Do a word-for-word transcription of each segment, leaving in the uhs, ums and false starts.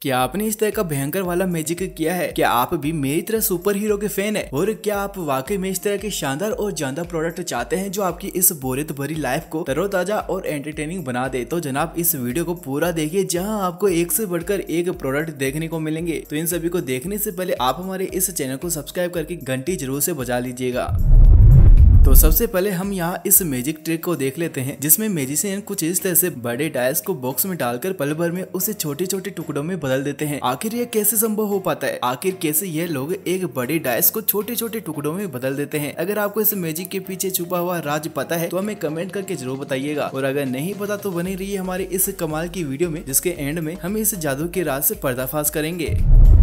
क्या आपने इस तरह का भयंकर वाला मैजिक किया है? क्या आप भी मेरी तरह सुपर हीरो के फैन है? और क्या आप वाकई में इस तरह के शानदार और जानदार प्रोडक्ट चाहते हैं जो आपकी इस बोरियत भरी लाइफ को तरोताजा और एंटरटेनिंग बना दे? तो जनाब इस वीडियो को पूरा देखिए, जहां आपको एक से बढ़कर एक प्रोडक्ट देखने को मिलेंगे। तो इन सभी को देखने से पहले आप हमारे इस चैनल को सब्सक्राइब करके घंटी जरूर से बजा लीजिएगा। तो सबसे पहले हम यहाँ इस मैजिक ट्रिक को देख लेते हैं, जिसमें मैजिशियन कुछ इस तरह से बड़े डायस को बॉक्स में डालकर पल भर में उसे छोटे छोटे टुकड़ों में बदल देते हैं। आखिर ये कैसे संभव हो पाता है? आखिर कैसे ये लोग एक बड़े डायस को छोटे छोटे टुकड़ों में बदल देते हैं? अगर आपको इस मैजिक के पीछे छुपा हुआ राज पता है तो हमें कमेंट करके जरूर बताइएगा, और अगर नहीं पता तो बने रहिए हमारे इस कमाल की वीडियो में, जिसके एंड में हम इस जादू के राज से पर्दाफाश करेंगे।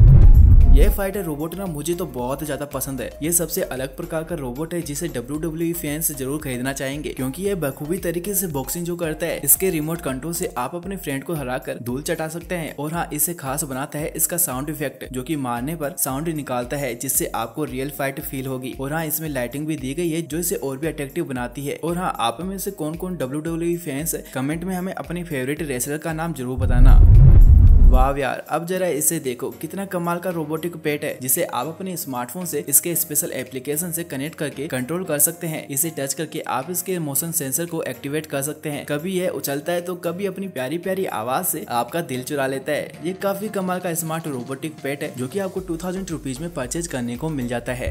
यह फाइटर रोबोट ना मुझे तो बहुत ज्यादा पसंद है। ये सबसे अलग प्रकार का रोबोट है जिसे डब्ल्यू डब्ल्यू ई फैंस जरूर खरीदना चाहेंगे, क्योंकि यह बखूबी तरीके से बॉक्सिंग जो करता है। इसके रिमोट कंट्रोल से आप अपने फ्रेंड को हराकर धूल चटा सकते हैं। और हाँ, इसे खास बनाता है इसका साउंड इफेक्ट, जो कि मारने पर साउंड निकालता है, जिससे आपको रियल फाइट फील होगी। और हाँ, इसमें लाइटिंग भी दी गई है जो इसे और भी अट्रैक्टिव बनाती है। और हाँ, आप में से कौन कौन डब्ल्यू डब्ल्यू ई फैंस है, कमेंट में हमें अपने फेवरेट रेसलर का नाम जरूर बताना। वाह यार, अब जरा इसे देखो, कितना कमाल का रोबोटिक पेट है, जिसे आप अपने स्मार्टफोन से इसके स्पेशल एप्लीकेशन से कनेक्ट करके कंट्रोल कर सकते हैं। इसे टच करके आप इसके मोशन सेंसर को एक्टिवेट कर सकते हैं। कभी यह उछलता है तो कभी अपनी प्यारी प्यारी आवाज से आपका दिल चुरा लेता है। ये काफी कमाल का स्मार्ट रोबोटिक पेट है, जो की आपको टू थाउजेंड रुपीज में परचेज करने को मिल जाता है।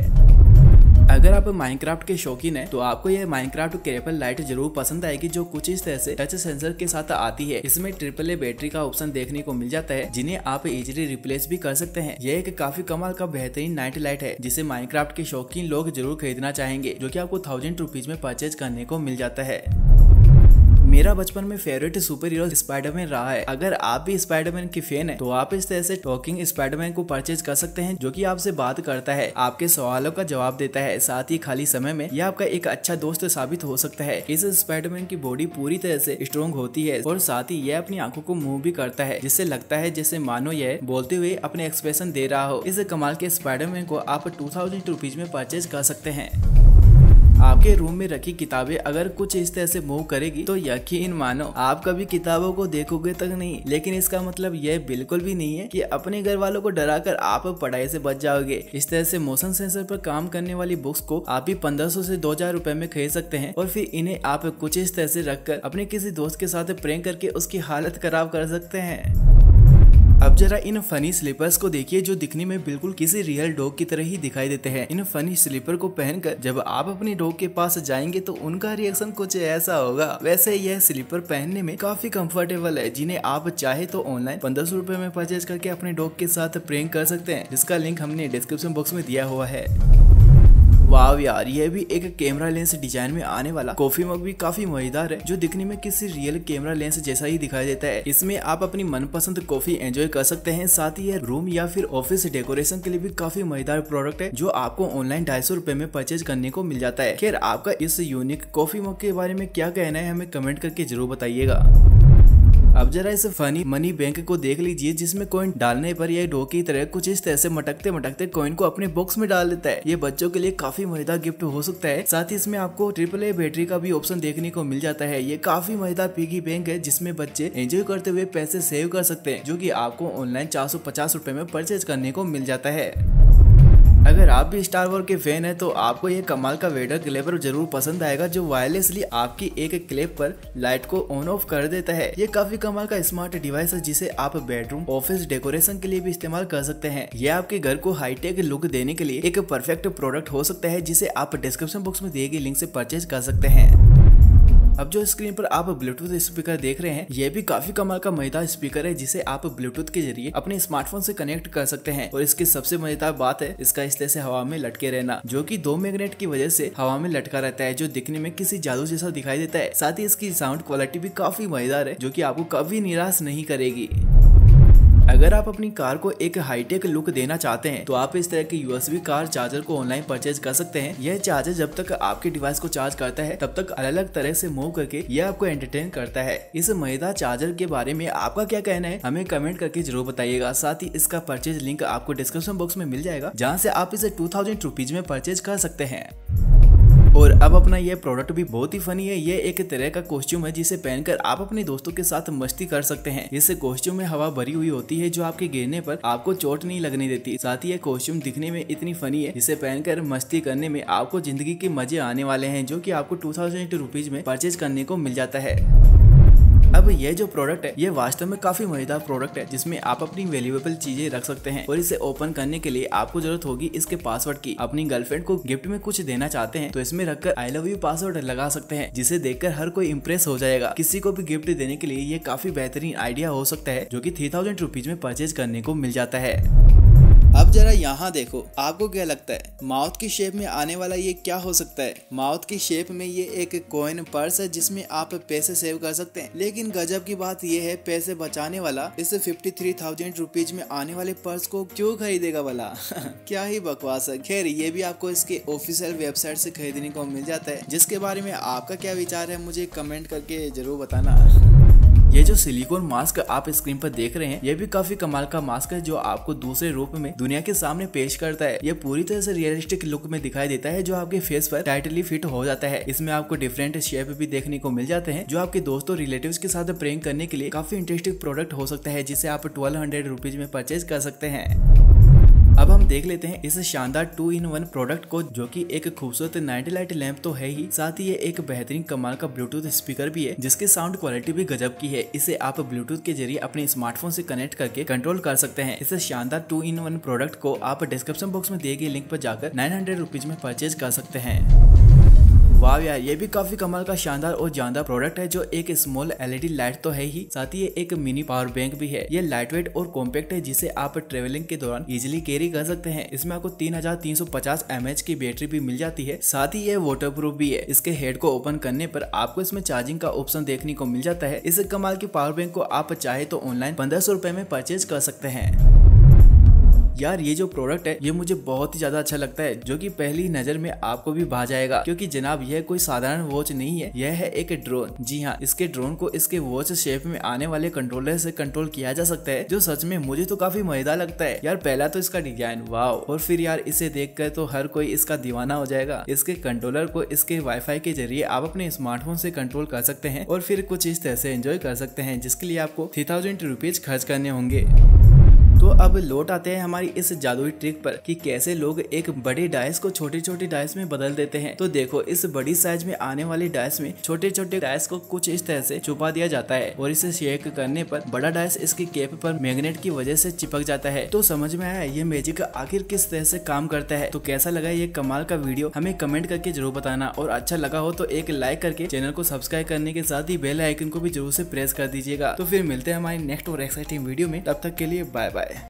अगर आप माइनक्राफ्ट के शौकीन हैं तो आपको यह माइनक्राफ्ट कैरेबल लाइट जरूर पसंद आएगी, जो कुछ इस तरह से टच सेंसर के साथ आती है। इसमें ट्रिपल ए बैटरी का ऑप्शन देखने को मिल जाता है, जिन्हें आप इजीली रिप्लेस भी कर सकते हैं। यह एक काफी कमाल का बेहतरीन नाइट लाइट है, जिसे माइनक्राफ्ट के शौकीन लोग जरूर खरीदना चाहेंगे, जो की आपको थाउजेंड रुपीज में परचेज करने को मिल जाता है। मेरा बचपन में फेवरेट सुपर हीरो स्पाइडरमैन रहा है। अगर आप भी स्पाइडरमैन की फैन है तो आप इस तरह से टॉकिंग स्पाइडरमैन को परचेज कर सकते हैं, जो कि आपसे बात करता है, आपके सवालों का जवाब देता है, साथ ही खाली समय में यह आपका एक अच्छा दोस्त साबित हो सकता है। इस स्पाइडरमैन की बॉडी पूरी तरह से स्ट्रॉन्ग होती है, और साथ ही यह अपनी आंखों को मूव भी करता है, जिससे लगता है जैसे मानो यह बोलते हुए अपने एक्सप्रेशन दे रहा हो। इस कमाल के स्पाइडरमैन को आप टू थाउजेंड रुपीज में परचेज कर सकते हैं। आपके रूम में रखी किताबें अगर कुछ इस तरह से मूव करेगी तो यकीन मानो आप कभी किताबों को देखोगे तक नहीं। लेकिन इसका मतलब यह बिल्कुल भी नहीं है कि अपने घर वालों को डराकर आप पढ़ाई से बच जाओगे। इस तरह से मोशन सेंसर पर काम करने वाली बुक्स को आप भी पंद्रह सौ से दो हजार रुपए में खरीद सकते हैं, और फिर इन्हें आप कुछ इस तरह से रखकर अपने किसी दोस्त के साथ प्रैंक करके उसकी हालत खराब कर सकते हैं। अब जरा इन फनी स्लीपर्स को देखिए, जो दिखने में बिल्कुल किसी रियल डॉग की तरह ही दिखाई देते हैं। इन फनी स्लीपर को पहनकर जब आप अपनी डॉग के पास जाएंगे तो उनका रिएक्शन कुछ ऐसा होगा। वैसे यह स्लीपर पहनने में काफी कंफर्टेबल है, जिन्हें आप चाहे तो ऑनलाइन पंद्रह सौ रुपए में परचेज करके अपने डॉग के साथ प्रैंक कर सकते हैं, जिसका लिंक हमने डिस्क्रिप्शन बॉक्स में दिया हुआ है। वाव यार, यह भी एक कैमरा लेंस डिजाइन में आने वाला कॉफी मग भी काफी मजेदार है, जो दिखने में किसी रियल कैमरा लेंस जैसा ही दिखाई देता है। इसमें आप अपनी मनपसंद कॉफी एंजॉय कर सकते हैं। साथ ही यह रूम या फिर ऑफिस डेकोरेशन के लिए भी काफी मजेदार प्रोडक्ट है, जो आपको ऑनलाइन ढाई सौ रुपए में परचेज करने को मिल जाता है। खैर, आपका इस यूनिक कॉफी मग के बारे में क्या कहना है, हमें कमेंट करके जरूर बताइएगा। अब जरा इस फनी मनी बैंक को देख लीजिए, जिसमें कॉइन डालने पर यह डॉग की तरह कुछ इस तरह से मटकते मटकते कॉइन को अपने बॉक्स में डाल देता है। ये बच्चों के लिए काफी मजेदार गिफ्ट हो सकता है। साथ ही इसमें आपको ट्रिपल ए बैटरी का भी ऑप्शन देखने को मिल जाता है। ये काफी मजेदार पिगी बैंक है, जिसमें बच्चे एंजॉय करते हुए पैसे सेव कर सकते हैं, जो की आपको ऑनलाइन चार सौ पचास रुपए में परचेज करने को मिल जाता है। अगर आप भी स्टार वॉर के फैन हैं तो आपको ये कमाल का वेडर क्लेपर जरूर पसंद आएगा, जो वायरलेसली आपकी एक क्लिप पर लाइट को ऑन ऑफ कर देता है। ये काफी कमाल का स्मार्ट डिवाइस है, जिसे आप बेडरूम ऑफिस डेकोरेशन के लिए भी इस्तेमाल कर सकते हैं। यह आपके घर को हाईटेक लुक देने के लिए एक परफेक्ट प्रोडक्ट हो सकता है, जिसे आप डिस्क्रिप्शन बॉक्स में दिए गए लिंक से परचेज कर सकते हैं। अब जो स्क्रीन पर आप ब्लूटूथ स्पीकर देख रहे हैं, यह भी काफी कमाल का मजेदार स्पीकर है, जिसे आप ब्लूटूथ के जरिए अपने स्मार्टफोन से कनेक्ट कर सकते हैं। और इसकी सबसे मजेदार बात है इसका इस तरह से हवा में लटके रहना, जो कि दो मैग्नेट की वजह से हवा में लटका रहता है, जो दिखने में किसी जादू जैसा दिखाई देता है। साथ ही इसकी साउंड क्वालिटी भी काफी मजेदार है, जो कि आपको कभी निराश नहीं करेगी। अगर आप अपनी कार को एक हाईटेक लुक देना चाहते हैं तो आप इस तरह के यूएसबी कार चार्जर को ऑनलाइन परचेज कर सकते हैं। यह चार्जर जब तक आपके डिवाइस को चार्ज करता है तब तक अलग अलग तरह से मूव करके यह आपको एंटरटेन करता है। इस मजेदार चार्जर के बारे में आपका क्या कहना है, हमें कमेंट करके जरूर बताइएगा। साथ ही इसका परचेज लिंक आपको डिस्क्रिप्शन बॉक्स में मिल जाएगा, जहाँ से आप इसे टू थाउजेंड रुपीज में परचेज कर सकते हैं। और अब अपना ये प्रोडक्ट भी बहुत ही फनी है। ये एक तरह का कॉस्ट्यूम है जिसे पहनकर आप अपने दोस्तों के साथ मस्ती कर सकते हैं। इस कॉस्ट्यूम में हवा भरी हुई होती है जो आपके गिरने पर आपको चोट नहीं लगने देती। साथ ही ये कॉस्ट्यूम दिखने में इतनी फनी है जिसे पहनकर मस्ती करने में आपको जिंदगी के मजे आने वाले हैं, जो कि आपको टू थाउजेंड रुपीज में परचेज करने को मिल जाता है। अब ये जो प्रोडक्ट है ये वास्तव में काफी मजेदार प्रोडक्ट है जिसमें आप अपनी वैल्यूएबल चीजें रख सकते हैं। और इसे ओपन करने के लिए आपको जरूरत होगी इसके पासवर्ड की। अपनी गर्लफ्रेंड को गिफ्ट में कुछ देना चाहते हैं तो इसमें रखकर आई लव यू पासवर्ड लगा सकते हैं, जिसे देखकर हर कोई इम्प्रेस हो जाएगा। किसी को भी गिफ्ट देने के लिए ये काफी बेहतरीन आइडिया हो सकता है, जो की थ्री थाउजेंड रुपीज में परचेज करने को मिल जाता है। अब जरा यहाँ देखो, आपको क्या लगता है माउथ की शेप में आने वाला ये क्या हो सकता है? माउथ की शेप में ये एक कॉइन पर्स है जिसमें आप पैसे सेव कर सकते हैं। लेकिन गजब की बात ये है, पैसे बचाने वाला इस फिफ्टी थ्री थाउजेंड रुपीज में आने वाले पर्स को क्यों खरीदेगा भला? क्या ही बकवास है। खैर, ये भी आपको इसके ऑफिशियल वेबसाइट से खरीदने को मिल जाता है, जिसके बारे में आपका क्या विचार है मुझे कमेंट करके जरूर बताना। ये जो सिलिकॉन मास्क आप स्क्रीन पर देख रहे हैं ये भी काफी कमाल का मास्क है, जो आपको दूसरे रूप में दुनिया के सामने पेश करता है। ये पूरी तरह से रियलिस्टिक लुक में दिखाई देता है, जो आपके फेस पर टाइटली फिट हो जाता है। इसमें आपको डिफरेंट शेप भी देखने को मिल जाते हैं, जो आपके दोस्तों रिलेटिव्स के साथ प्रैंक करने के लिए काफी इंटरेस्टिंग प्रोडक्ट हो सकता है, जिसे आप ट्वेल्व हंड्रेड रुपीज में परचेज कर सकते हैं। अब हम देख लेते हैं इस शानदार टू इन वन प्रोडक्ट को, जो कि एक खूबसूरत नाइट लाइट लैंप तो है ही, साथ ही ये एक बेहतरीन कमाल का ब्लूटूथ स्पीकर भी है, जिसकी साउंड क्वालिटी भी गजब की है। इसे आप ब्लूटूथ के जरिए अपने स्मार्टफोन से कनेक्ट करके कंट्रोल कर सकते हैं। इस शानदार टू इन वन प्रोडक्ट को आप डिस्क्रिप्शन बॉक्स में दिए गए लिंक पर जाकर नाइन हंड्रेड रुपीज में परचेज कर सकते हैं। वाह यार, ये भी काफी कमाल का शानदार और जानदार प्रोडक्ट है, जो एक स्मॉल एलईडी लाइट तो है ही, साथ ही ये एक मिनी पावर बैंक भी है। ये लाइट वेट और कॉम्पैक्ट है, जिसे आप ट्रेवलिंग के दौरान इजीली कैरी कर सकते हैं। इसमें आपको तीन हजार तीन सौ पचास एम एच की बैटरी भी मिल जाती है, साथ ही ये वाटर प्रूफ भी है। इसके हेड को ओपन करने पर आपको इसमें चार्जिंग का ऑप्शन देखने को मिल जाता है। इस कमाल की पावर बैंक को आप चाहे तो ऑनलाइन पंद्रह सौ रुपए में परचेज कर सकते हैं। यार, ये जो प्रोडक्ट है ये मुझे बहुत ही ज्यादा अच्छा लगता है, जो कि पहली नजर में आपको भी भा जाएगा, क्योंकि जनाब यह कोई साधारण वॉच नहीं है, यह है एक ड्रोन। जी हाँ, इसके ड्रोन को इसके वॉच शेप में आने वाले कंट्रोलर से कंट्रोल किया जा सकता है, जो सच में मुझे तो काफी मजेदार लगता है। यार, पहला तो इसका डिजाइन वाव, और फिर यार इसे देखकर तो हर कोई इसका दीवाना हो जाएगा। इसके कंट्रोलर को इसके वाईफाई के जरिए आप अपने स्मार्टफोन से कंट्रोल कर सकते हैं और फिर कुछ इस तरह से एंजॉय कर सकते हैं, जिसके लिए आपको थ्री थाउजेंड रुपीज खर्च करने होंगे। तो अब लौट आते हैं हमारी इस जादुई ट्रिक पर कि कैसे लोग एक बड़े डाइस को छोटी छोटी डाइस में बदल देते हैं। तो देखो, इस बड़ी साइज में आने वाली डाइस में छोटे छोटे डाइस को कुछ इस तरह से छुपा दिया जाता है, और इसे शेक करने पर बड़ा डाइस इसकी कैप पर मैग्नेट की वजह से चिपक जाता है। तो समझ में आया ये मैजिक आखिर किस तरह से काम करता है? तो कैसा लगा ये कमाल का वीडियो हमें कमेंट करके जरूर बताना, और अच्छा लगा हो तो एक लाइक करके चैनल को सब्सक्राइब करने के साथ ही बेल आइकन को भी जरूर से प्रेस कर दीजिएगा। तो फिर मिलते हैं हमारी नेक्स्ट और एक्साइटिंग वीडियो में, तब तक के लिए बाय बाय।